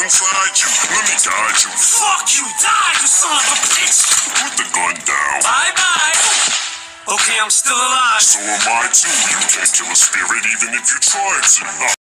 inside you. Let me guide you. Fuck you! Die, you son of a bitch! Put the gun down. Bye-bye! Okay, I'm still alive. So am I too. You can't kill a spirit even if you tried to.